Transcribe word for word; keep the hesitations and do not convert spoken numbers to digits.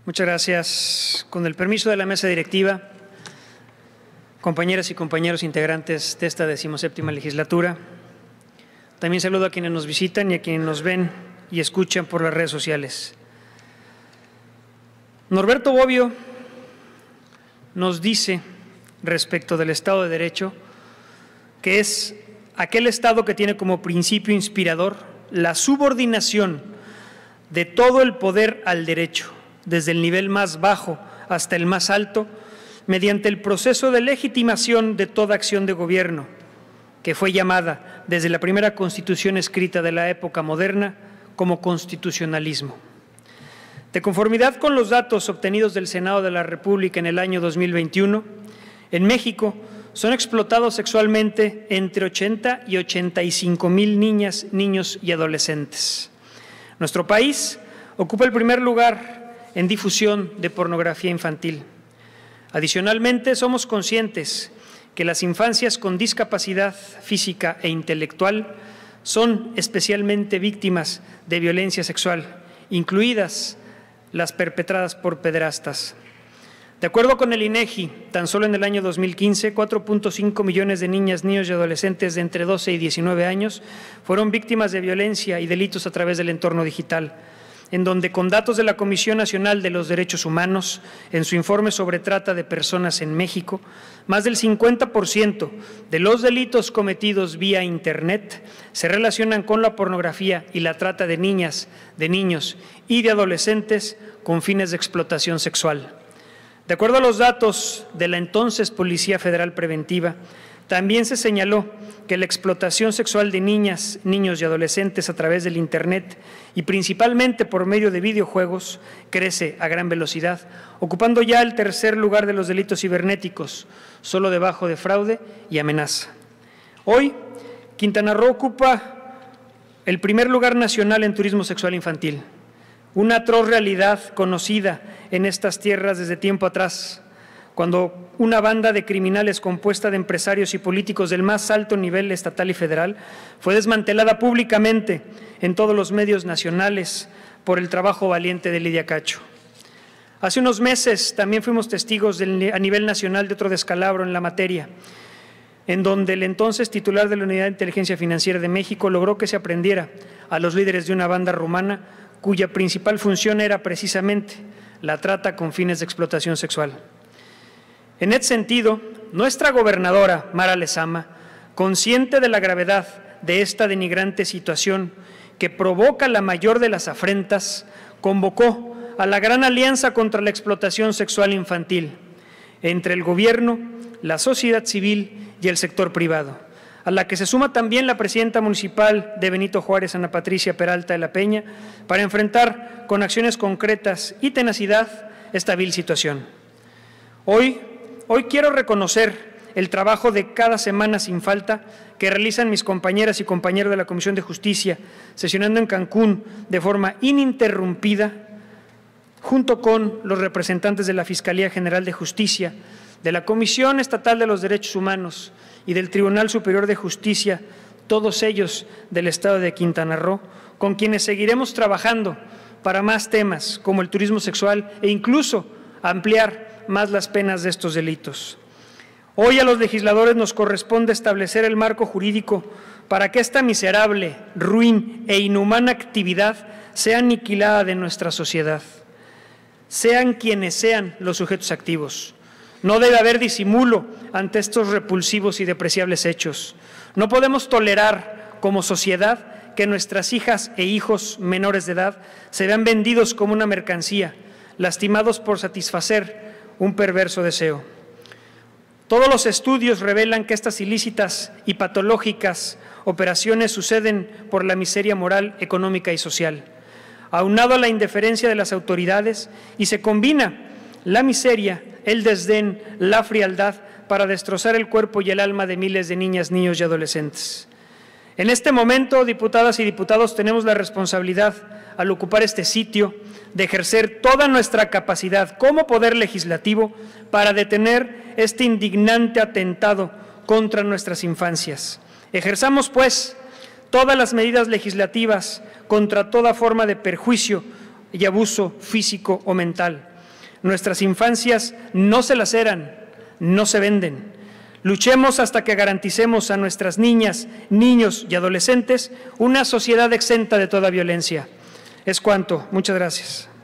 Muchas gracias. Con el permiso de la mesa directiva, compañeras y compañeros integrantes de esta decimoséptima legislatura, también saludo a quienes nos visitan y a quienes nos ven y escuchan por las redes sociales. Norberto Bobbio nos dice respecto del Estado de Derecho que es aquel Estado que tiene como principio inspirador la subordinación de todo el poder al derecho, desde el nivel más bajo hasta el más alto, mediante el proceso de legitimación de toda acción de gobierno, que fue llamada desde la primera Constitución escrita de la época moderna como constitucionalismo. De conformidad con los datos obtenidos del Senado de la República en el año dos mil veintiuno, en México son explotados sexualmente entre ochenta y ochenta y cinco mil niñas, niños y adolescentes. Nuestro país ocupa el primer lugar en difusión de pornografía infantil. Adicionalmente, somos conscientes que las infancias con discapacidad física e intelectual son especialmente víctimas de violencia sexual, incluidas las perpetradas por pederastas. De acuerdo con el INEGI, tan solo en el año dos mil quince, cuatro punto cinco millones de niñas, niños y adolescentes de entre doce y diecinueve años fueron víctimas de violencia y delitos a través del entorno digital, en donde con datos de la Comisión Nacional de los Derechos Humanos, en su informe sobre trata de personas en México, más del cincuenta por ciento de los delitos cometidos vía Internet se relacionan con la pornografía y la trata de niñas, de niños y de adolescentes con fines de explotación sexual. De acuerdo a los datos de la entonces Policía Federal Preventiva, también se señaló que la explotación sexual de niñas, niños y adolescentes a través del Internet y principalmente por medio de videojuegos crece a gran velocidad, ocupando ya el tercer lugar de los delitos cibernéticos, solo debajo de fraude y amenaza. Hoy, Quintana Roo ocupa el primer lugar nacional en turismo sexual infantil, una atroz realidad conocida en estas tierras desde tiempo atrás, cuando una banda de criminales compuesta de empresarios y políticos del más alto nivel estatal y federal fue desmantelada públicamente en todos los medios nacionales por el trabajo valiente de Lidia Cacho. Hace unos meses también fuimos testigos del, a nivel nacional de otro descalabro en la materia, en donde el entonces titular de la Unidad de Inteligencia Financiera de México logró que se aprendiera a los líderes de una banda rumana cuya principal función era precisamente la trata con fines de explotación sexual. En ese sentido, nuestra gobernadora, Mara Lezama, consciente de la gravedad de esta denigrante situación que provoca la mayor de las afrentas, convocó a la Gran Alianza contra la Explotación Sexual Infantil entre el gobierno, la sociedad civil y el sector privado, a la que se suma también la presidenta municipal de Benito Juárez, Ana Patricia Peralta de la Peña, para enfrentar con acciones concretas y tenacidad esta vil situación. Hoy, Hoy quiero reconocer el trabajo de cada semana sin falta que realizan mis compañeras y compañeros de la Comisión de Justicia, sesionando en Cancún de forma ininterrumpida, junto con los representantes de la Fiscalía General de Justicia, de la Comisión Estatal de los Derechos Humanos y del Tribunal Superior de Justicia, todos ellos del Estado de Quintana Roo, con quienes seguiremos trabajando para más temas como el turismo sexual e incluso ampliar más las penas de estos delitos. Hoy a los legisladores nos corresponde establecer el marco jurídico para que esta miserable, ruin e inhumana actividad sea aniquilada de nuestra sociedad, sean quienes sean los sujetos activos. No debe haber disimulo ante estos repulsivos y depreciables hechos. No podemos tolerar como sociedad que nuestras hijas e hijos menores de edad se vean vendidos como una mercancía, lastimados por satisfacer un perverso deseo. Todos los estudios revelan que estas ilícitas y patológicas operaciones suceden por la miseria moral, económica y social, aunado a la indiferencia de las autoridades, y se combina la miseria, el desdén, la frialdad para destrozar el cuerpo y el alma de miles de niñas, niños y adolescentes. En este momento, diputadas y diputados, tenemos la responsabilidad, al ocupar este sitio, de ejercer toda nuestra capacidad como Poder Legislativo para detener este indignante atentado contra nuestras infancias. Ejerzamos, pues, todas las medidas legislativas contra toda forma de perjuicio y abuso físico o mental. Nuestras infancias no se laceran, no se venden. Luchemos hasta que garanticemos a nuestras niñas, niños y adolescentes una sociedad exenta de toda violencia. Es cuanto. Muchas gracias.